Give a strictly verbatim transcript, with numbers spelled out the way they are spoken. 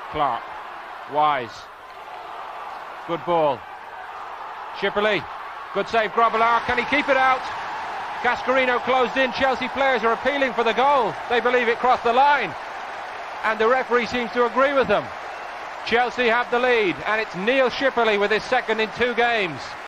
Clark. Wise. Good ball. Shipperley. Good save, Grobbelaar. Can he keep it out? Cascarino closed in. Chelsea players are appealing for the goal. They believe it crossed the line. And the referee seems to agree with them. Chelsea have the lead, and it's Neil Shipperley with his second in two games.